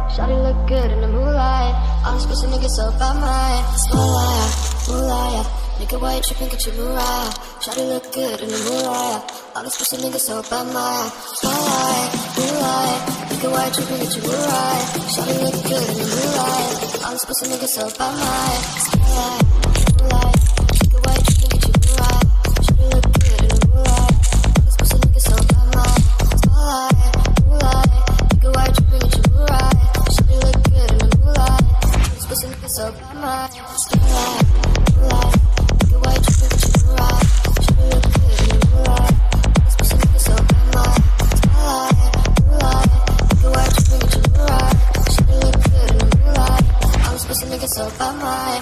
Shawty look good in the moonlight. All these pussy niggas so by mine. Moonlight, moonlight. Nigga, why you trippin', get your moonlight. Shawty look good in the moonlight. All these pussy niggas so by mine. Moonlight, moonlight. Nigga, why you trippin', get your moonlight. Shawty look good in the moonlight. All these pussy niggas so by mine. Moonlight, moonlight. Nigga, why you trippin', get your moonlight. Shawty look good in the moonlight. All these pussy niggas so by mine. Moonlight, moonlight. Nigga, why you trippin', get your moonlight. Shawty look good in the moonlight. All these pussy niggas so by mine. Moonlight, moonlight. Nigga, why you trippin', get your moonlight. Shawty look good in the moonlight. All these pussy niggas so by mine. Moonlight, moonlight. Nigga, why you trippin', get your moonlight. Shawty look good in the moonlight. All these pussy niggas so by mine.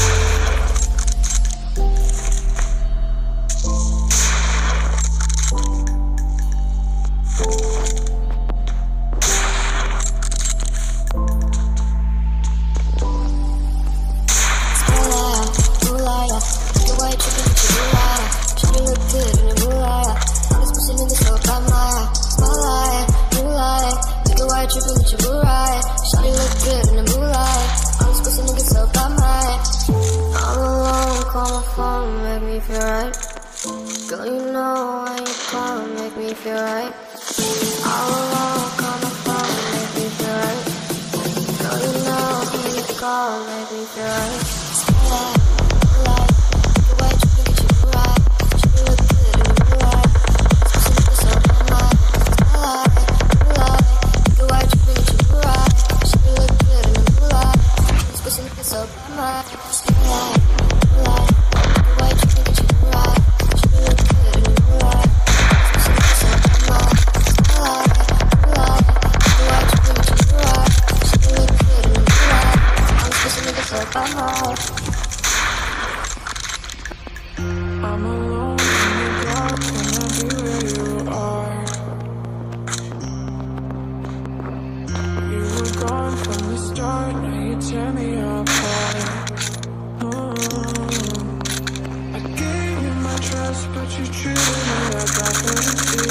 Trippin' with your boo ride. Shawty look good in the moonlight. All these pussy niggas so by mine. I'm alone, call my phone, make me feel right. Girl, you know when you call, make me feel right. I'm alone, call my phone, make me feel right. Girl, you know when you call, make me feel right. Spotlight, moonlight. Nigga, why you trippin', get your boo ride. Shawty look good in the moonlight. All these pussy niggas so by mine. Spotlight, moonlight. Why you trippin', get your boo ride. Shawty look good in the moonlight. These pussy niggas so by mine. Moonlight, moonlight. Why you trippin', get your boo ride. Shawty look good in the moonlight. These pussy niggas so by mine. Moonlight, moonlight. Why you trippin', get your boo ride. Shawty look good in the moonlight. All these pussy niggas so by mine. I'm alone in the dark, wanna be where you are. You were gone from the start, now you tear me apart. I gave you my trust, but you treated me like I couldn't feel.